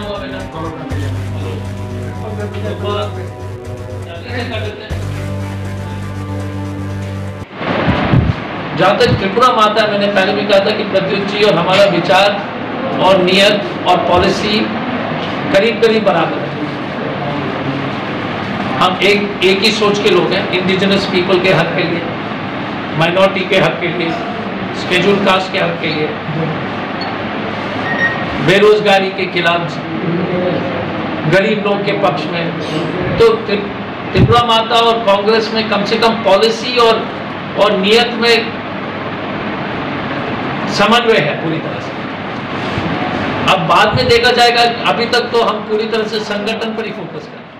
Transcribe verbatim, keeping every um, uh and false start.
हुआ बेटा? जहाँ तक त्रिपुरा माता, मैंने पहले भी कहा था कि प्रद्युत जी और हमारा विचार और नियत और पॉलिसी करीब करीब बराबर है। हम एक एक ही सोच के लोग हैं, इंडिजिनस पीपल के हक के लिए, माइनॉरिटी के हक के लिए, शेड्यूल कास्ट के हक के लिए, बेरोजगारी के खिलाफ, गरीब लोग के पक्ष में। तो त्रिपुरा माता और कांग्रेस में कम से कम पॉलिसी और और नियत में समन्वय है पूरी तरह से। अब बाद में देखा जाएगा, अभी तक तो हम पूरी तरह से संगठन पर ही फोकस करें।